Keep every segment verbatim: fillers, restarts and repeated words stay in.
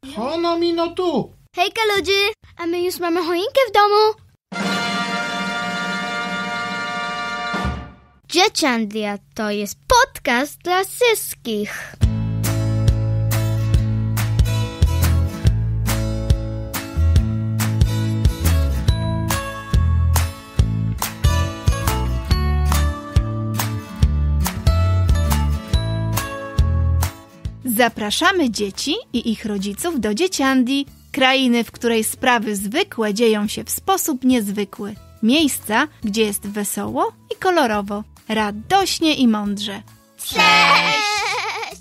Hono mi no tu! Hejka ludzie, a my już mamy choinkę w domu. Dzieciandia to jest podcast dla wszystkich. Zapraszamy dzieci i ich rodziców do Dzieciandii, krainy, w której sprawy zwykłe dzieją się w sposób niezwykły. Miejsca, gdzie jest wesoło i kolorowo, radośnie i mądrze. Cześć!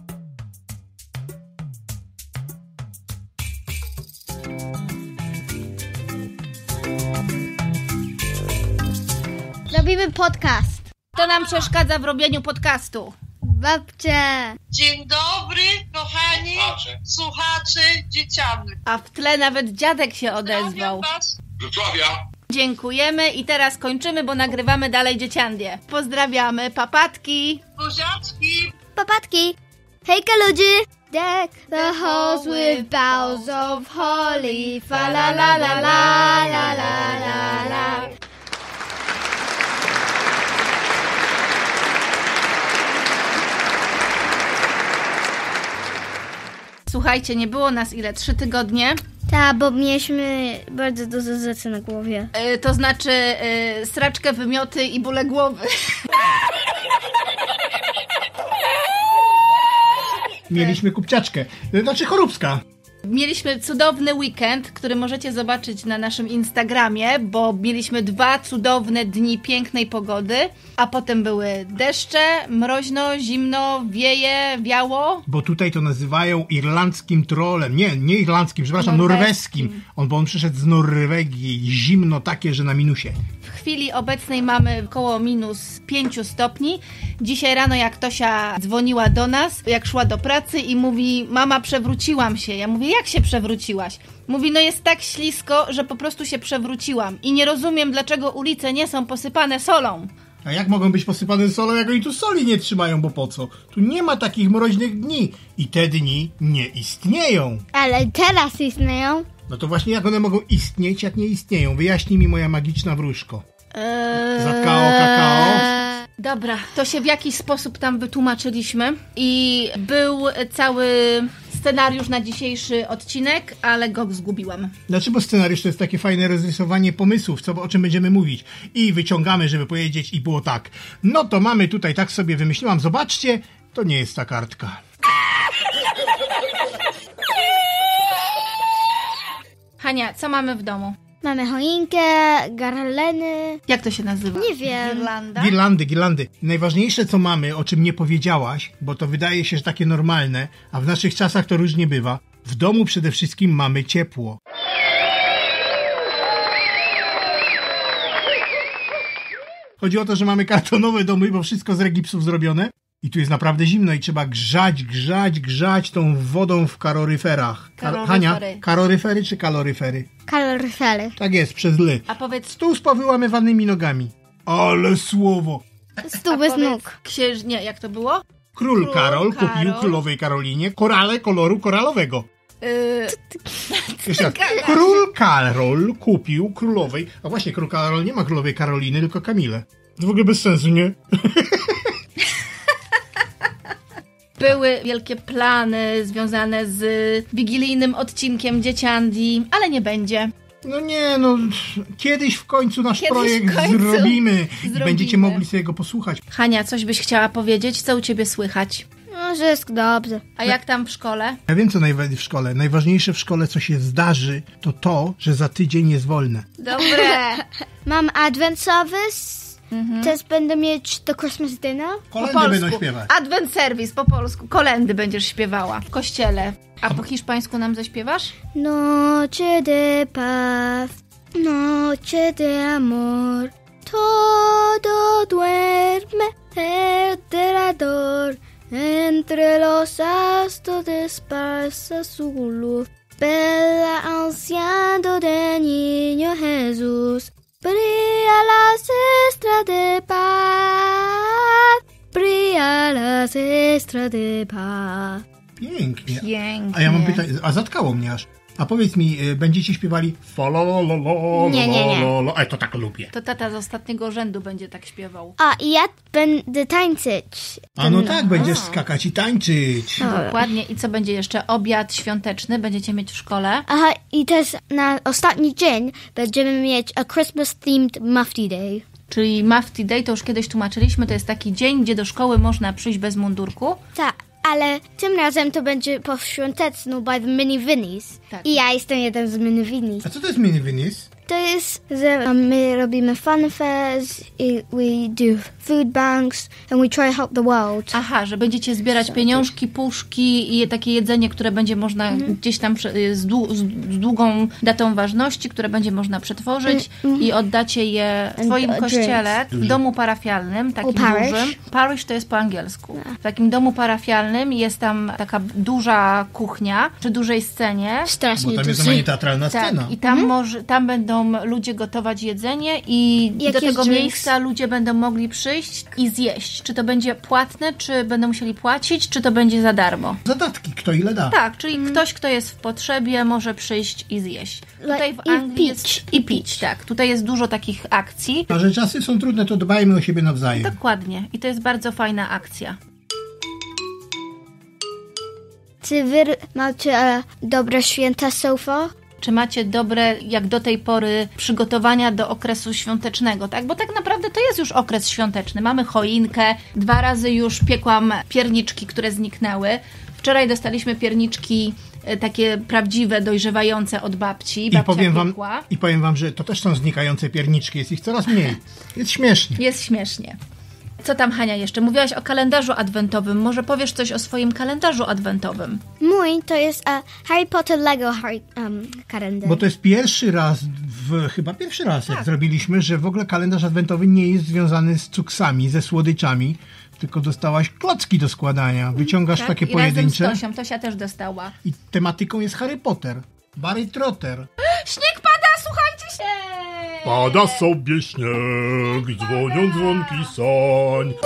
Robimy podcast. Kto nam przeszkadza w robieniu podcastu? Babcia. Dzień dobry, kochani słuchacze Dzieciandy. A w tle nawet dziadek się odezwał. Wrocławia. Dziękujemy i teraz kończymy, bo nagrywamy dalej Dzieciandię. Pozdrawiamy, papatki! Buziaczki. Papatki. Hejka ludzie. Deck the halls with boughs of holly. Fa la la la la la la la la. Słuchajcie, nie było nas ile? Trzy tygodnie? Tak, bo mieliśmy bardzo dużo rzeczy na głowie. Yy, to znaczy yy, sraczkę, wymioty i bóle głowy. Mieliśmy kupciaczkę, znaczy choróbska. Mieliśmy cudowny weekend, który możecie zobaczyć na naszym Instagramie, bo mieliśmy dwa cudowne dni pięknej pogody, a potem były deszcze, mroźno, zimno, wieje, wiało. Bo tutaj to nazywają irlandzkim trolem. Nie, nie irlandzkim, przepraszam, Norweskim. norweskim. On, bo on przyszedł z Norwegii. Zimno takie, że na minusie. W chwili obecnej mamy około minus pięciu stopni. Dzisiaj rano jak Tosia dzwoniła do nas, jak szła do pracy i mówi: mama, przewróciłam się. Ja mówię: jak się przewróciłaś? Mówi: no jest tak ślisko, że po prostu się przewróciłam i nie rozumiem, dlaczego ulice nie są posypane solą. A jak mogą być posypane solą, jak oni tu soli nie trzymają, bo po co? Tu nie ma takich mroźnych dni. I te dni nie istnieją. Ale teraz istnieją. No to właśnie jak one mogą istnieć, jak nie istnieją? Wyjaśnij mi, moja magiczna wróżko. Eee... Zakao, kakao. Dobra, to się w jakiś sposób tam wytłumaczyliśmy i był cały scenariusz na dzisiejszy odcinek, ale go zgubiłam. Znaczy, bo scenariusz to jest takie fajne rozrysowanie pomysłów, co, o czym będziemy mówić. I wyciągamy, żeby powiedzieć, i było tak. No to mamy tutaj, tak sobie wymyśliłam, zobaczcie, to nie jest ta kartka. Hania, co mamy w domu? Mamy choinkę, garleny. Jak to się nazywa? Nie wiem. Girlanda? Girlandy, girlandy. Najważniejsze, co mamy, o czym nie powiedziałaś, bo to wydaje się, że takie normalne, a w naszych czasach to różnie bywa. W domu przede wszystkim mamy ciepło. Chodzi o to, że mamy kartonowe domy, bo wszystko z regipsów zrobione. I tu jest naprawdę zimno i trzeba grzać, grzać, grzać tą wodą w kaloryferach. Kar- Hania, kaloryfery czy kaloryfery? Kaloryfery. Tak jest, przez ly. A powiedz... Stół z powyłamywanymi nogami. Ale słowo! Stół bez nóg. Księż... Nie, jak to było? Król, Król Karol Karol. kupił królowej Karolinie korale koloru koralowego. Yy... Jeszcze raz. Król Karol kupił królowej... A właśnie, król Karol nie ma królowej Karoliny, tylko Kamilę. To w ogóle bez sensu, nie? Były wielkie plany związane z wigilijnym odcinkiem Dzieciandii, ale nie będzie. No nie, no kiedyś w końcu nasz Kiedyś projekt w końcu zrobimy. zrobimy. Będziecie mogli sobie go posłuchać. Hania, coś byś chciała powiedzieć? Co u ciebie słychać? No, że jest dobrze. A jak tam w szkole? Ja wiem, co najwa- w szkole. Najważniejsze w szkole, co się zdarzy, to to, że za tydzień jest wolne. Dobre. Mam advent service. Mhm. Też będę mieć do Christmas dinner. Kolendy będą śpiewać. Advent service po polsku. Kolendy będziesz śpiewała w kościele. A po hiszpańsku nam zaśpiewasz? Noche de paz, noche de amor, todo duerme alrededor, entre los astros desparza su luz, bella anciano de niño Jesús, brilla las estrellas de paz, brilla las estrellas de paz. Pięknie. Pięknie. A ja mam pytanie, a zatkało mnie aż. A powiedz mi, y, będziecie śpiewali fa la la la la Nie, nie, nie. la la. A to tak lubię. To tata z ostatniego rzędu będzie tak śpiewał. A i ja będę tańczyć. A no tak, będziesz skakać i tańczyć. Dokładnie. I co będzie jeszcze? Obiad świąteczny będziecie mieć w szkole. Aha, i też na ostatni dzień będziemy mieć a Christmas-themed Mufti Day. Czyli Mufti Day, to już kiedyś tłumaczyliśmy, to jest taki dzień, gdzie do szkoły można przyjść bez mundurku. Tak, ale tym razem to będzie po świątecznu by the Mini Vinnies. Tak. I ja jestem jeden z Mini Vinnies. A co to jest mini Venice? To jest, że my robimy fun fairs, i we do food banks, and we try to help the world. Aha, że będziecie zbierać pieniążki, puszki i takie jedzenie, które będzie można Mhm. gdzieś tam prze- z, dłu- z z długą datą ważności, które będzie można przetworzyć i oddacie je w And, swoim uh, kościele, w drinks. domu parafialnym, takim parish. dużym. Parish to jest po angielsku. W takim domu parafialnym jest tam taka duża kuchnia przy dużej scenie. Bo Strasznie tam jest dużo. normalnie teatralna Tak, scena. i tam, może, tam będą ludzie gotować jedzenie i do Jakieś tego drinks. miejsca ludzie będą mogli przyjść i zjeść. Czy to będzie płatne, czy będą musieli płacić, czy to będzie za darmo. Zadatki, kto ile da. Tak, czyli ktoś, kto jest w potrzebie, może przyjść i zjeść. Tutaj w i Anglii pić. jest i pić, tak. Tutaj jest dużo takich akcji. A że czasy są trudne, to dbajmy o siebie nawzajem. Dokładnie. I to jest bardzo fajna akcja. Czy wy macie e, dobre święta so far? Czy macie dobre, jak do tej pory, przygotowania do okresu świątecznego, tak? Bo tak naprawdę to jest już okres świąteczny. Mamy choinkę, dwa razy już piekłam pierniczki, które zniknęły. Wczoraj dostaliśmy pierniczki e, takie prawdziwe, dojrzewające od babci. I Babcia powiem, wam, piekła. I powiem wam, że to też są znikające pierniczki. Jest ich coraz mniej. Jest śmiesznie. Jest śmiesznie. Co tam, Hania, jeszcze? Mówiłaś o kalendarzu adwentowym. Może powiesz coś o swoim kalendarzu adwentowym? Mój to jest e, Harry Potter Lego Harry, um, kalendarz. Bo to jest pierwszy raz, w, chyba pierwszy raz, jak zrobiliśmy, że w ogóle kalendarz adwentowy nie jest związany z cuksami, ze słodyczami, tylko dostałaś klocki do składania. Wyciągasz Tak? takie I razem z pojedyncze Tosią. Tosia też dostała. i tematyką jest Harry Potter. Barry Trotter. Śnieg pada, słuchajcie się! Pada sobie śnieg, dzwonią dzwonki sań.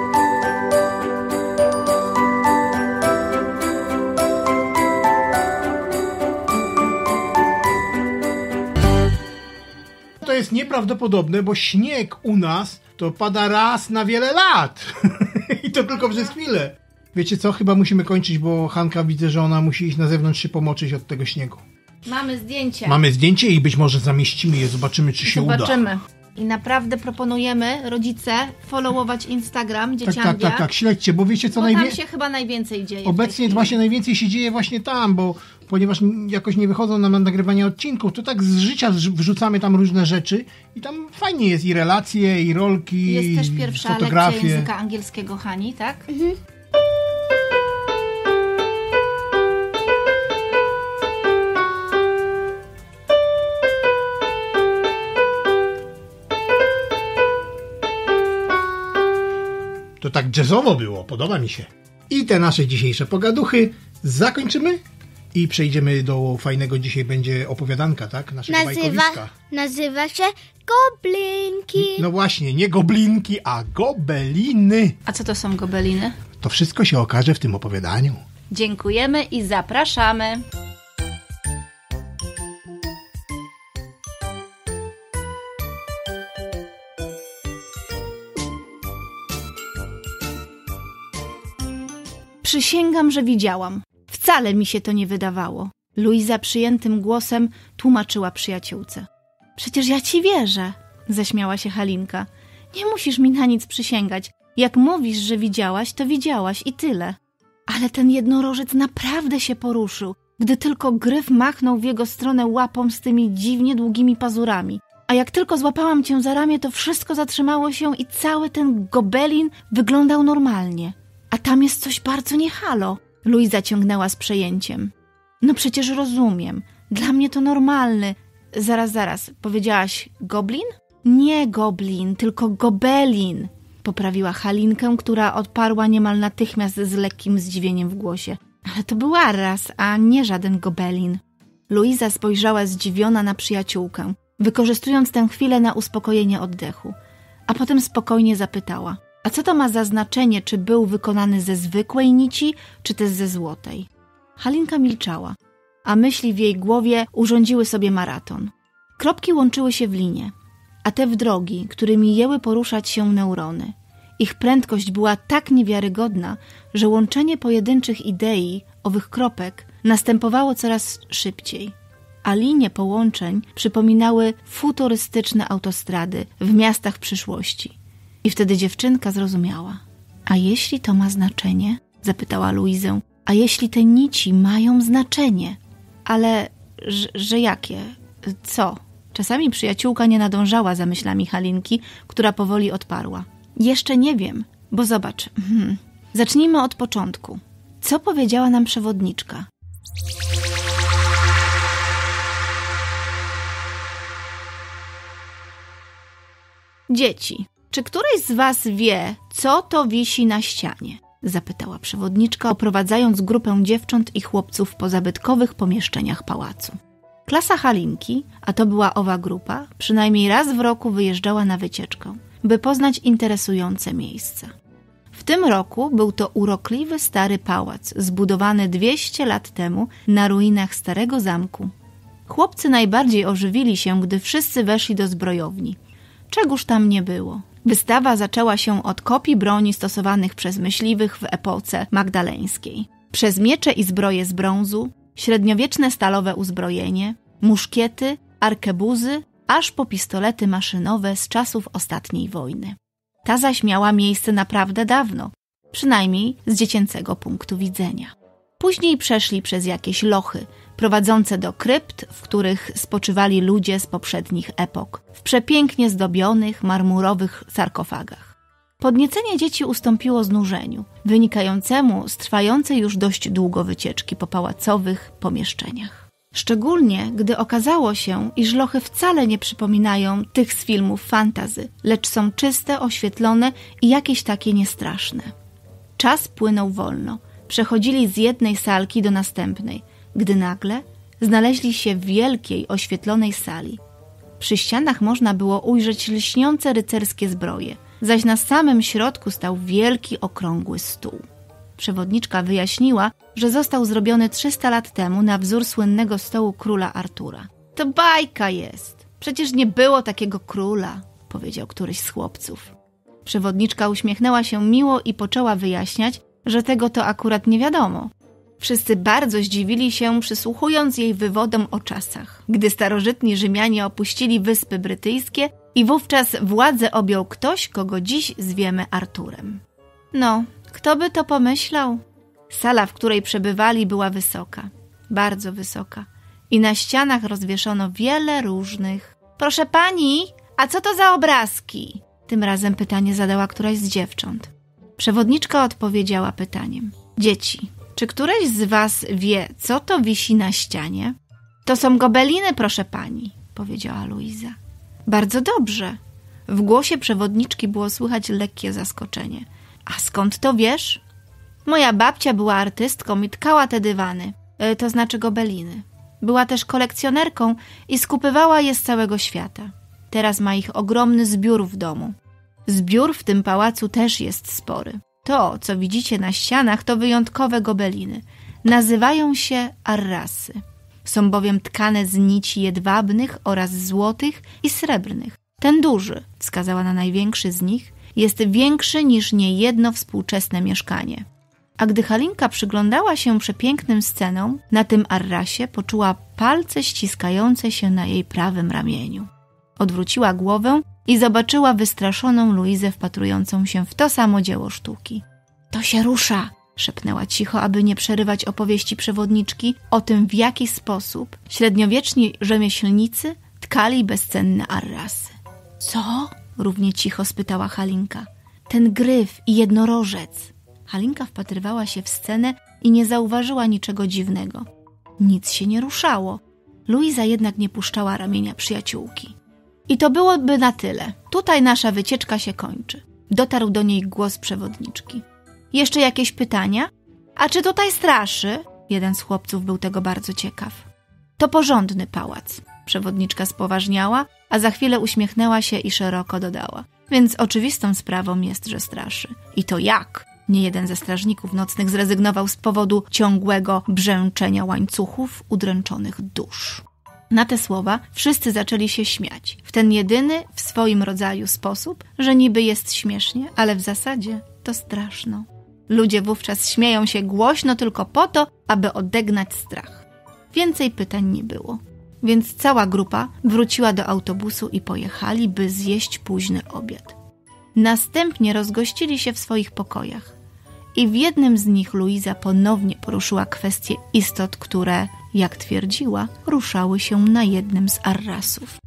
To jest nieprawdopodobne, bo śnieg u nas to pada raz na wiele lat. I to tylko przez chwilę. Wiecie co? Chyba musimy kończyć, bo Hanka widzę, że ona musi iść na zewnątrz się pomoczyć od tego śniegu. Mamy zdjęcie. Mamy zdjęcie i być może zamieścimy je, zobaczymy, czy się uda. Zobaczymy. I naprawdę proponujemy, rodzice, followować Instagram Tak, dziecięcia. tak, tak, tak, śledźcie, bo wiecie co Bo tam najwięcej... się chyba najwięcej dzieje. w Obecnie tej chwili. właśnie najwięcej się dzieje właśnie tam, bo ponieważ jakoś nie wychodzą nam na nagrywanie odcinków, to tak z życia wrz- wrzucamy tam różne rzeczy i tam fajnie jest i relacje, i rolki, Jest też i pierwsza lekcja fotografie. języka angielskiego Hani, tak? To tak jazzowo było, podoba mi się. I te nasze dzisiejsze pogaduchy zakończymy i przejdziemy do fajnego, dzisiaj będzie opowiadanka, tak? Naszego Nazywa, bajkowiska. nazywa się Goblinki. No właśnie, nie goblinki, a gobeliny. A co to są gobeliny? To wszystko się okaże w tym opowiadaniu. Dziękujemy i zapraszamy. Przysięgam, że widziałam. Wcale mi się to nie wydawało. Luiza przyjętym głosem tłumaczyła przyjaciółce. Przecież ja ci wierzę, zaśmiała się Halinka. Nie musisz mi na nic przysięgać. Jak mówisz, że widziałaś, to widziałaś i tyle. Ale ten jednorożec naprawdę się poruszył, gdy tylko Gryf machnął w jego stronę łapą z tymi dziwnie długimi pazurami. A jak tylko złapałam cię za ramię, to wszystko zatrzymało się i cały ten gobelin wyglądał normalnie. A tam jest coś bardzo nie halo. Luiza ciągnęła z przejęciem. No przecież rozumiem. Dla mnie to normalny. Zaraz, zaraz. Powiedziałaś goblin? Nie goblin, tylko gobelin. Poprawiła Halinkę, która odparła niemal natychmiast z lekkim zdziwieniem w głosie. Ale to był Arras, a nie żaden gobelin. Luiza spojrzała zdziwiona na przyjaciółkę, wykorzystując tę chwilę na uspokojenie oddechu. A potem spokojnie zapytała. A co to ma za znaczenie, czy był wykonany ze zwykłej nici, czy też ze złotej? Halinka milczała, a myśli w jej głowie urządziły sobie maraton. Kropki łączyły się w linie, a te w drogi, którymi jęły poruszać się neurony. Ich prędkość była tak niewiarygodna, że łączenie pojedynczych idei, owych kropek, następowało coraz szybciej. A linie połączeń przypominały futurystyczne autostrady w miastach przyszłości. I wtedy dziewczynka zrozumiała. A jeśli to ma znaczenie? Zapytała Luizę. A jeśli te nici mają znaczenie? Ale, że, że jakie? Co? Czasami przyjaciółka nie nadążała za myślami Halinki, która powoli odparła. Jeszcze nie wiem, bo zobacz. Hmm. Zacznijmy od początku. Co powiedziała nam przewodniczka? Dzieci, czy któryś z was wie, co to wisi na ścianie? Zapytała przewodniczka, oprowadzając grupę dziewcząt i chłopców po zabytkowych pomieszczeniach pałacu. Klasa Halinki, a to była owa grupa, przynajmniej raz w roku wyjeżdżała na wycieczkę, by poznać interesujące miejsca. W tym roku był to urokliwy stary pałac, zbudowany dwieście lat temu na ruinach starego zamku. Chłopcy najbardziej ożywili się, gdy wszyscy weszli do zbrojowni. Czegóż tam nie było. Wystawa zaczęła się od kopii broni stosowanych przez myśliwych w epoce magdaleńskiej. Przez miecze i zbroje z brązu, średniowieczne stalowe uzbrojenie, muszkiety, arkebuzy, aż po pistolety maszynowe z czasów ostatniej wojny. Ta zaś miała miejsce naprawdę dawno, przynajmniej z dziecięcego punktu widzenia. Później przeszli przez jakieś lochy, prowadzące do krypt, w których spoczywali ludzie z poprzednich epok, w przepięknie zdobionych, marmurowych sarkofagach. Podniecenie dzieci ustąpiło znużeniu, wynikającemu z trwającej już dość długo wycieczki po pałacowych pomieszczeniach. Szczególnie, gdy okazało się, iż lochy wcale nie przypominają tych z filmów fantasy, lecz są czyste, oświetlone i jakieś takie niestraszne. Czas płynął wolno. Przechodzili z jednej salki do następnej, gdy nagle znaleźli się w wielkiej, oświetlonej sali. Przy ścianach można było ujrzeć lśniące rycerskie zbroje, zaś na samym środku stał wielki, okrągły stół. Przewodniczka wyjaśniła, że został zrobiony trzysta lat temu na wzór słynnego stołu króla Artura. To bajka jest. Przecież nie było takiego króla, powiedział któryś z chłopców. Przewodniczka uśmiechnęła się miło i poczęła wyjaśniać, że tego to akurat nie wiadomo. Wszyscy bardzo zdziwili się, przysłuchując jej wywodom o czasach, gdy starożytni Rzymianie opuścili Wyspy Brytyjskie i wówczas władzę objął ktoś, kogo dziś zwiemy Arturem. No, kto by to pomyślał? Sala, w której przebywali, była wysoka, bardzo wysoka i na ścianach rozwieszono wiele różnych... Proszę pani, a co to za obrazki? Tym razem pytanie zadała któraś z dziewcząt. Przewodniczka odpowiedziała pytaniem. Dzieci, czy któreś z was wie, co to wisi na ścianie? To są gobeliny, proszę pani, powiedziała Luiza. Bardzo dobrze. W głosie przewodniczki było słychać lekkie zaskoczenie. A skąd to wiesz? Moja babcia była artystką i tkała te dywany, e, to znaczy gobeliny. Była też kolekcjonerką i skupywała je z całego świata. Teraz ma ich ogromny zbiór w domu. Zbiór w tym pałacu też jest spory. To, co widzicie na ścianach, to wyjątkowe gobeliny. Nazywają się arrasy. Są bowiem tkane z nici jedwabnych oraz złotych i srebrnych. Ten duży, wskazała na największy z nich, jest większy niż niejedno współczesne mieszkanie. A gdy Halinka przyglądała się przepięknym scenom, na tym arrasie poczuła palce ściskające się na jej prawym ramieniu. Odwróciła głowę i zobaczyła wystraszoną Luizę wpatrującą się w to samo dzieło sztuki. To się rusza, szepnęła cicho, aby nie przerywać opowieści przewodniczki o tym, w jaki sposób średniowieczni rzemieślnicy tkali bezcenne arrasy. Co? Równie cicho spytała Halinka. Ten gryf i jednorożec. Halinka wpatrywała się w scenę i nie zauważyła niczego dziwnego. Nic się nie ruszało. Luiza jednak nie puszczała ramienia przyjaciółki. I to byłoby na tyle. Tutaj nasza wycieczka się kończy. Dotarł do niej głos przewodniczki. Jeszcze jakieś pytania? A czy tutaj straszy? Jeden z chłopców był tego bardzo ciekaw. To porządny pałac. Przewodniczka spoważniała, a za chwilę uśmiechnęła się i szeroko dodała. więc oczywistą sprawą jest, że straszy. I to jak? Niejeden ze strażników nocnych zrezygnował z powodu ciągłego brzęczenia łańcuchów udręczonych dusz. Na te słowa wszyscy zaczęli się śmiać. W ten jedyny w swoim rodzaju sposób, że niby jest śmiesznie, ale w zasadzie to straszno. Ludzie wówczas śmieją się głośno tylko po to, aby odegnać strach. Więcej pytań nie było. Więc cała grupa wróciła do autobusu i pojechali, by zjeść późny obiad. Następnie rozgościli się w swoich pokojach. I w jednym z nich Luiza ponownie poruszyła kwestię istot, które, jak twierdziła, ruszały się na jednym z arrasów.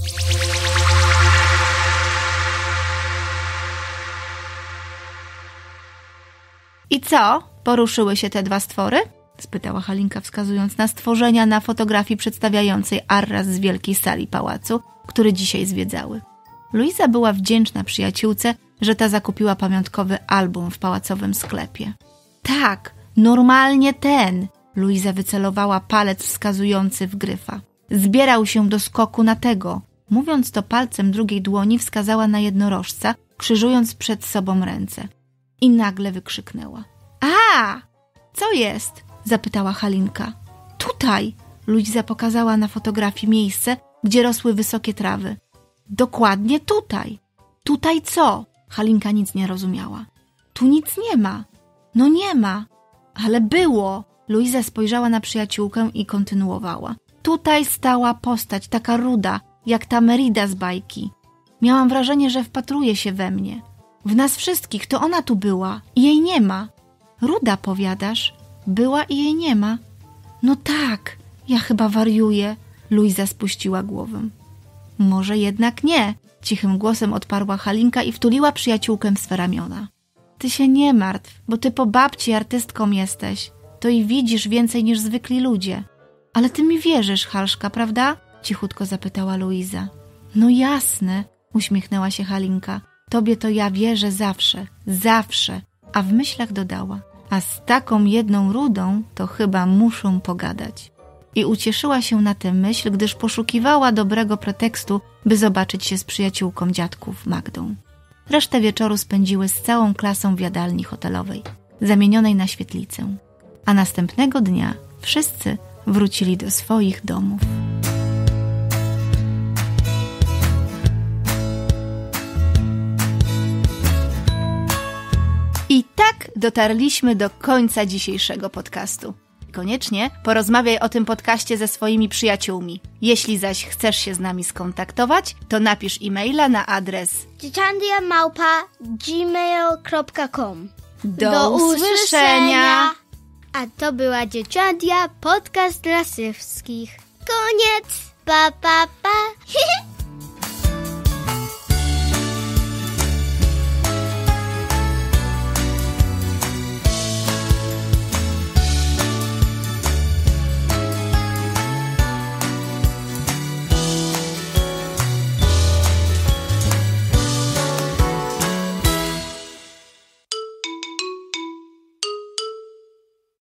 I co? Poruszyły się te dwa stwory? Spytała Halinka, wskazując na stworzenia na fotografii przedstawiającej arras z wielkiej sali pałacu, który dzisiaj zwiedzały. Luiza była wdzięczna przyjaciółce, że ta zakupiła pamiątkowy album w pałacowym sklepie. Tak, normalnie ten! Luiza wycelowała palec wskazujący w Gryfa. Zbierał się do skoku na tego. Mówiąc to palcem drugiej dłoni wskazała na jednorożca, krzyżując przed sobą ręce. I nagle wykrzyknęła. A! Co jest? Zapytała Halinka. Tutaj! Luiza pokazała na fotografii miejsce, gdzie rosły wysokie trawy. Dokładnie tutaj. Tutaj co? Halinka nic nie rozumiała. Tu nic nie ma. No nie ma. Ale było. Luiza spojrzała na przyjaciółkę i kontynuowała. Tutaj stała postać, taka ruda, jak ta Merida z bajki. Miałam wrażenie, że wpatruje się we mnie. W nas wszystkich to ona tu była i jej nie ma. Ruda, powiadasz? Była i jej nie ma. No tak, ja chyba wariuję. Luiza spuściła głowę. Może jednak nie, cichym głosem odparła Halinka i wtuliła przyjaciółkę w swe ramiona. Ty się nie martw, bo ty po babci artystką jesteś. To i widzisz więcej niż zwykli ludzie. Ale ty mi wierzysz, Halszka, prawda? Cichutko zapytała Luiza. No jasne, uśmiechnęła się Halinka. Tobie to ja wierzę zawsze, zawsze. A w myślach dodała. A z taką jedną rudą to chyba muszą pogadać. I ucieszyła się na tę myśl, gdyż poszukiwała dobrego pretekstu, by zobaczyć się z przyjaciółką dziadków Magdą. Resztę wieczoru spędziły z całą klasą w jadalni hotelowej, zamienionej na świetlicę. A następnego dnia wszyscy wrócili do swoich domów. I tak dotarliśmy do końca dzisiejszego podcastu. Koniecznie porozmawiaj o tym podcaście ze swoimi przyjaciółmi. Jeśli zaś chcesz się z nami skontaktować, to napisz e-maila na adres dzieciandia małpa gmail kropka com. Do, Do usłyszenia! A to była Dzieciandia, podcast dla wszystkich. Koniec! Pa, pa, pa!